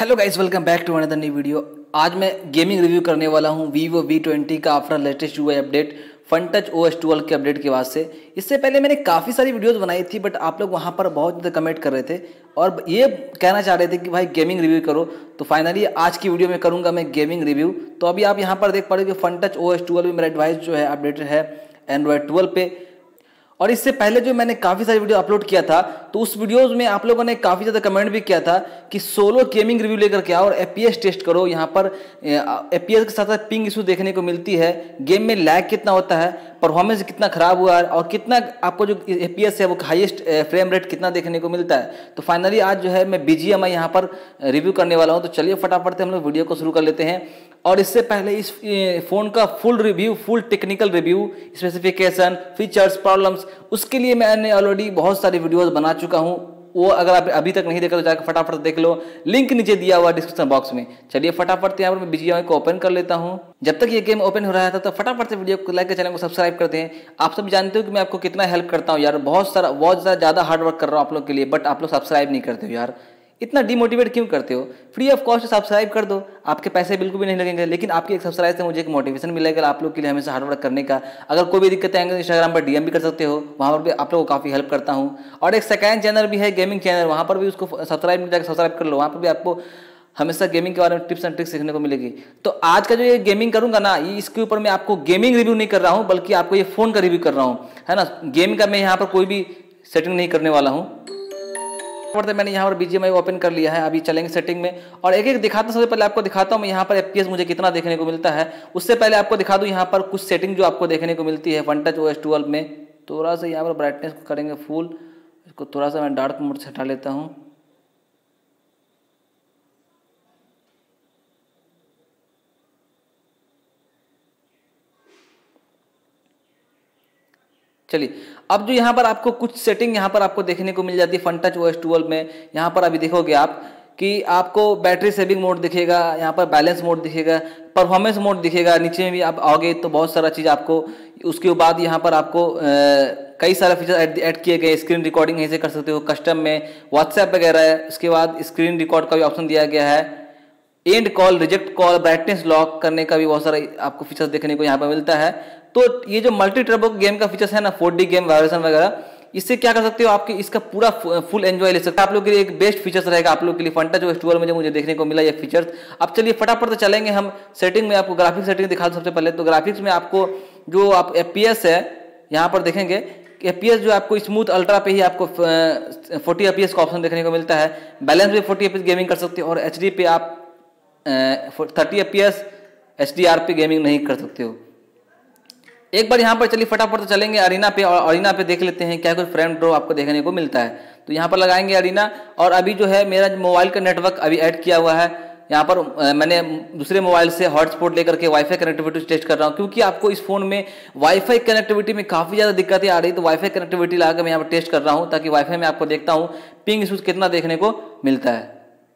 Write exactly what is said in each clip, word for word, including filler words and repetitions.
Hello guys, welcome back to another new video. आज मैं gaming review करने वाला हूं वीवो वी ट्वेंटी का after latest UI update Funtouch O S twelve के अपडेट के बाद से। इससे पहले मैंने काफ़ी सारी वीडियोस बनाई थी, बट आप लोग वहां पर बहुत ज़्यादा कमेंट कर रहे थे और ये कहना चाह रहे थे कि भाई गेमिंग रिव्यू करो। तो फाइनली आज की वीडियो में करूँगा मैं गेमिंग रिव्यू। तो अभी आप यहाँ पर देख पा रहे हो कि Funtouch O S twelve में मेरा डिवाइस जो है अपडेटेड है एंड्रॉयड ट्वेल्व पे। और इससे पहले जो मैंने काफ़ी सारी वीडियो अपलोड किया था, तो उस वीडियोस में आप लोगों ने काफ़ी ज़्यादा कमेंट भी किया था कि सोलो गेमिंग रिव्यू लेकर के आओ और एपीएस टेस्ट करो। यहाँ पर एपीएस के साथ साथ पिंग इशू देखने को मिलती है, गेम में लैग कितना होता है, परफॉर्मेंस कितना खराब हुआ है और कितना आपको जो एपीएस है वो हाईएस्ट फ्रेम रेट कितना देखने को मिलता है। तो फाइनली आज जो है मैं बीजीएमआई यहाँ पर रिव्यू करने वाला हूँ। तो चलिए फटाफट से हम लोग वीडियो को शुरू कर लेते हैं। और इससे पहले इस फ़ोन का full review, full technical review, specification, features, problems, उसके लिए मैंने ऑलरेडी बहुत सारी वीडियोस बना चुका हूं। वो अगर आप अभी तक नहीं देखा तो जाकर फटाफट देख लो, लिंक नीचे दिया हुआ डिस्क्रिप्शन बॉक्स में। चलिए फटाफट यहाँ पर मैं बीजीएमआई को ओपन कर लेता हूँ। जब तक ये गेम ओपन हो रहा था तो फटाफट से वीडियो को लाइक कर चैनल को सब्सक्राइब करते हैं। आप सब जानते हो कि मैं आपको कितना हेल्प करता हूँ यार, बहुत सारा बहुत ज़्यादा हार्ड वर्क कर रहा हूँ आप लोग के लिए, बट आप लोग सब्सक्राइब नहीं करते हो यार। इतना डिमोटिवेट क्यों करते हो? फ्री ऑफ कॉस्ट सब्सक्राइब कर दो, आपके पैसे बिल्कुल भी नहीं लगेंगे, लेकिन आपके एक सब्सक्राइब से मुझे एक मोटिवेशन मिलेगा आप लोग के लिए हमेशा हार्ड वर्क करने का। अगर कोई भी दिक्कत आएंगे तो इंस्टाग्राम पर डीएम भी कर सकते हो, वहाँ पर भी आप लोगों को काफ़ी हेल्प करता हूँ। और एक सेकंड चैनल भी है गेमिंग चैनल, वहाँ पर भी उसको सब्सक्राइब नहीं जाकर सब्सक्राइब कर लो, वहाँ पर भी आपको हमेशा गेमिंग के बारे में टिप्स एंड ट्रिक्स सीखने को मिलेगी। तो आज का जो ये गेमिंग करूंगा ना, ये इसके ऊपर मैं आपको गेमिंग रिव्यू नहीं कर रहा हूँ, बल्कि आपको ये फ़ोन का रिव्यू कर रहा हूँ, है ना। गेम का मैं यहाँ पर कोई भी सेटिंग नहीं करने वाला हूँ। मैंने यहाँ पर बीजीएमआई ओपन कर लिया है। अभी चलेंगे सेटिंग में और एक एक दिखाता हूँ। सबसे पहले आपको दिखाता हूँ मैं यहाँ पर एफपीएस मुझे कितना देखने को मिलता है। उससे पहले आपको दिखा दूँ यहाँ पर कुछ सेटिंग जो आपको देखने को मिलती है Funtouch O S twelve में। थोड़ा सा यहाँ पर ब्राइटनेस को करेंगे फुल, इसको थोड़ा सा मैं डार्क मोड से हटा लेता हूँ। चलिए, अब जो यहाँ पर आपको कुछ सेटिंग यहाँ पर आपको देखने को मिल जाती है Funtouch O S twelve में। यहाँ पर अभी देखोगे आप कि आपको बैटरी सेविंग मोड दिखेगा, यहाँ पर बैलेंस मोड दिखेगा, परफॉर्मेंस मोड दिखेगा। नीचे में भी आप आओगे तो बहुत सारा चीज़ आपको, उसके बाद यहाँ पर आपको आ, कई सारे फीचर ऐड किए गए। स्क्रीन रिकॉर्डिंग यहीं से कर सकते हो कस्टम में, व्हाट्सएप वगैरह है। उसके बाद स्क्रीन रिकॉर्ड का भी ऑप्शन दिया गया है, end call, reject call, brightness lock करने का भी बहुत सारा आपको फीचर्स देखने को यहाँ पर मिलता है। तो ये जो मल्टी टर्बो गेम का फीचर्स है ना, फोर डी गेम वाइब्रेशन वगैरह, इससे क्या कर सकते हो, आपके इसका पूरा फुल एंजॉय ले सकते हो। आप लोग के लिए एक बेस्ट फीचर्स रहेगा आप लोग के लिए Funtouch O S twelve में जो मुझे देखने को मिला ये फीचर्स। अब चलिए फटाफट से चलेंगे हम सेटिंग में। आपको ग्राफिक्स सेटिंग दिखा दूं सबसे पहले। तो ग्राफिक्स में आपको जो आप एफपीएस है यहाँ पर देखेंगे, एपीएस जो आपको स्मूथ अल्ट्रा पे ही आपको फोर्टी एपीएस का ऑप्शन देखने को मिलता है। बैलेंस भी फोर्टी एपीएस गेमिंग कर सकते हो और एचडी पे आप थर्टी एपीएस एचडीआर पे गेमिंग नहीं कर सकते हो। एक बार यहाँ पर चलिए फटाफट से चलेंगे अरीना पे और अरीना पे देख लेते हैं क्या कुछ फ्रेम ड्रॉ आपको देखने को मिलता है। तो यहाँ पर लगाएंगे अरीना। और अभी जो है मेरा मोबाइल का नेटवर्क अभी ऐड किया हुआ है। यहाँ पर मैंने दूसरे मोबाइल से हॉटस्पॉट लेकर के वाईफाई कनेक्टिविटी टेस्ट कर रहा हूँ, क्योंकि आपको इस फोन में वाईफाई कनेक्टिविटी में काफ़ी ज़्यादा दिक्कतें आ रही। तो वाईफाई कनेक्टिविटी लगाकर मैं यहाँ पर टेस्ट कर रहा हूँ, ताकि वाईफाई में आपको देखता हूँ पिंग इशूज कितना देखने को मिलता है।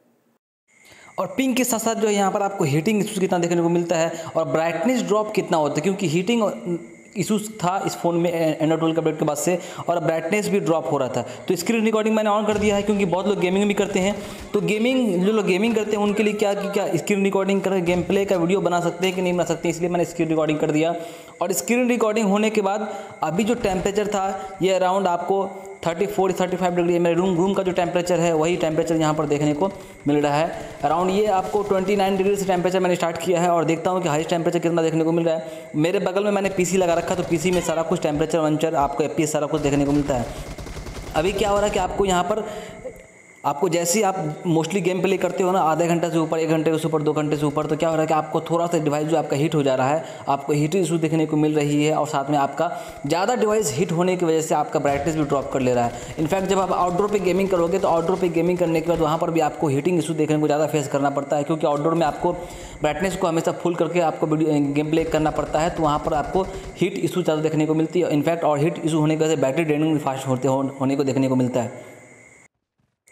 और पिंग के साथ साथ जो है यहाँ पर आपको हीटिंग इशूज़ कितना देखने को मिलता है और ब्राइटनेस ड्रॉप कितना होता है, क्योंकि हीटिंग इशूज़ था इस फोन में एंड्रॉइड ट्वेल्व के अपडेट के बाद से, और ब्राइटनेस भी ड्रॉप हो रहा था। तो स्क्रीन रिकॉर्डिंग मैंने ऑन कर दिया है, क्योंकि बहुत लोग गेमिंग भी करते हैं। तो गेमिंग जो लोग गेमिंग करते हैं उनके लिए क्या कि क्या स्क्रीन रिकॉर्डिंग करके गेम प्ले का वीडियो बना सकते हैं कि नहीं बना सकते, इसलिए मैंने स्क्रीन रिकॉर्डिंग कर दिया। और स्क्रीन रिकॉर्डिंग होने के बाद अभी जो टेम्परेचर था ये अराउंड आपको thirty four thirty five degree, मेरे रूम रूम का जो टेम्परेचर है वही टेम्परेचर यहाँ पर देखने को मिल रहा है अराउंड। ये आपको ट्वेंटी नाइन डिग्री से टेम्परेचर मैंने स्टार्ट किया है और देखता हूँ कि हाईएस्ट टेम्परेचर कितना देखने को मिल रहा है। मेरे बगल में मैंने पीसी लगा रखा, तो पीसी में सारा कुछ टेम्परेचर वंचर आपको एपीएस सारा कुछ देखने को मिलता है। अभी क्या हो रहा है कि आपको यहाँ पर आपको जैसे ही आप मोस्टली गेम प्ले करते हो ना, आधे घंटे से ऊपर, एक घंटे से ऊपर, दो घंटे से ऊपर, तो क्या हो रहा है कि आपको थोड़ा सा डिवाइस जो आपका हीट हो जा रहा है, आपको हीट इशू देखने को मिल रही है। और साथ में आपका ज़्यादा डिवाइस हीट होने की वजह से आपका ब्राइटनेस भी ड्रॉप कर ले रहा है। इनफैक्ट जब आप आउटडोर पे गेमिंग करोगे तो आउटडोर पे गेमिंग करने के बाद वहाँ पर भी आपको हीटिंग इशू देखने को ज़्यादा फेस करना पड़ता है, क्योंकि आउटडोर में आपको ब्राइटनेस को हमेशा फुल करके आपको गेम प्ले करना पड़ता है। तो वहाँ पर आपको हीट इशू ज़्यादा देखने को मिलती है। इनफैक्ट और हीट इशू होने की वजह से बैटरी ड्रेनिंग भी फास्ट होते होने को देखने को मिलता है।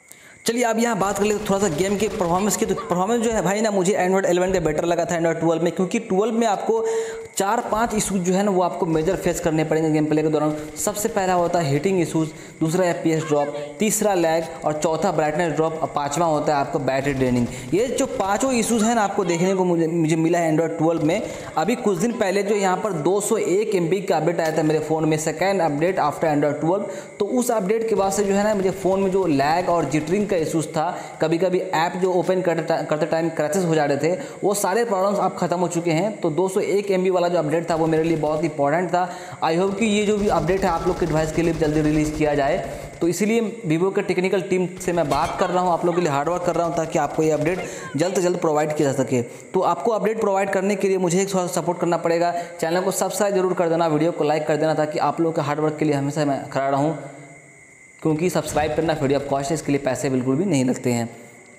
चलिए अब यहाँ बात कर ले थोड़ा सा गेम के परफॉर्मेंस की। तो परफॉर्मेंस जो है भाई ना मुझे एंड्रॉइड इलेवन पे बेटर लगा था एंड्रॉइड ट्वेल्व में, क्योंकि ट्वेल्व में आपको चार पांच इशूज जो है ना वो आपको मेजर फेस करने पड़ेंगे गेम प्ले के दौरान। सबसे पहला होता है हीटिंग इशूज़, दूसरा एफ पी एस ड्रॉप, तीसरा लैग और चौथा ब्राइटनेस ड्रॉप और पाँचवा होता है आपको बैटरी ड्रेनिंग। ये जो पाँचों इशूज़ हैं ना आपको देखने को मुझे मुझे मिला है एंड्रॉइड ट्वेल्व में। अभी कुछ दिन पहले जो यहाँ पर दो सौ एक एम बी का अपडेट आया था मेरे फ़ोन में, second update after Android twelve. तो उस अपडेट के बाद से जो है ना मुझे फ़ोन में जो लैग और जिटरिंग का इशूज़ था, कभी कभी ऐप जो ओपन करते करते टाइम क्रैशेस हो जा रहे थे, वो सारे प्रॉब्लम्स अब खत्म हो चुके हैं। तो दो सौ एक एम बी वाला जो अपडेट था वो मेरे लिए बहुत इंपॉर्टेंट था। आई होप कि ये जो भी अपडेट है आप लोग के डिवाइस के लिए जल्दी रिलीज़ किया जाए। तो इसीलिए वीवो के टेक्निकल टीम से मैं बात कर रहा हूँ, आप लोगों के लिए हार्डवर्क कर रहा हूँ ताकि आपको ये अपडेट जल्द से जल्द प्रोवाइड किया जा सके। तो आपको अपडेट प्रोवाइड करने के लिए मुझे एक थोड़ा सपोर्ट करना पड़ेगा। चैनल को सब्सक्राइब जरूर कर देना, वीडियो को लाइक कर देना, ताकि आप लोगों के हार्डवर्क के लिए हमेशा मैं खड़ा रहूँ, क्योंकि सब्सक्राइब करना फ्री ऑफ कॉस्ट है, इसके लिए पैसे बिल्कुल भी नहीं लगते हैं।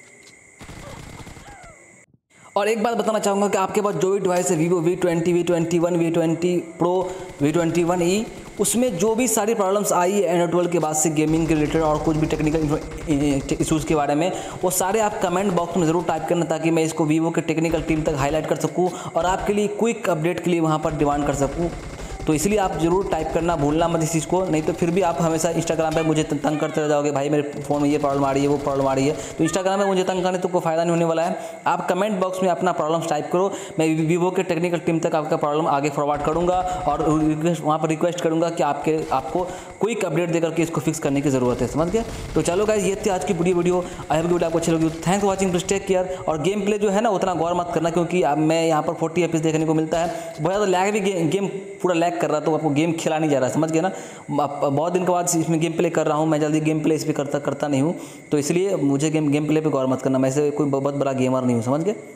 और एक बात बताना चाहूँगा कि आपके पास जो भी डिवाइस है Vivo V twenty, V twenty one, V twenty pro, V twenty one E, उसमें जो भी सारी प्रॉब्लम्स आई है एंड्रॉइड ट्वेल्व के बाद से गेमिंग के रिलेटेड और कुछ भी टेक्निकल इशूज़ के बारे में, वो सारे आप कमेंट बॉक्स में ज़रूर टाइप करना, ताकि मैं इसको वीवो के टेक्निकल टीम तक हाईलाइट कर सकूँ और आपके लिए क्विक अपडेट के लिए वहाँ पर डिमांड कर सकूँ। तो इसलिए आप जरूर टाइप करना भूलना मत इस चीज़ को, नहीं तो फिर भी आप हमेशा इंस्टाग्राम पे मुझे तंग करते रह जाओगे, भाई मेरे फ़ोन में ये प्रॉब्लम आ रही है, वो प्रॉब्लम आ रही है। तो इंस्टाग्राम में मुझे तंग करने तो कोई फ़ायदा नहीं होने वाला है। आप कमेंट बॉक्स में अपना प्रॉब्लम्स टाइप करो, मैं वीवो के टेक्निकल टीम तक आपका प्रॉब्लम आगे फॉरवर्ड करूँगा और वहाँ पर रिक्वेस्ट करूँगा कि आपके आपको क्विक अपडेट देकर के इसको फिक्स करने की ज़रूरत है, समझ गए। तो चलो गाइस, ये थी आज की पूरी वीडियो। आई होप वीडियो आपको अच्छी लगी। Thanks for watching, please take care. और गेम प्ले जो है ना उतना गौर मत करना, क्योंकि अब मैं यहाँ पर फोर्टी एफ पी एस देखने को मिलता है, बहुत ज़्यादा लैग भी गे, गेम पूरा लैग कर रहा है, तो आपको गेम खिला नहीं जा रहा है, समझ गए ना। बहुत दिन के बाद इसमें गेम प्ले कर रहा हूँ मैं, जल्दी गेम प्ले इस पर करता करता नहीं हूँ, तो इसलिए मुझे गेम गेम प्ले पे गौर मत करना, मैं ऐसे कोई बहुत बड़ा गेमर नहीं हूँ, समझ गए।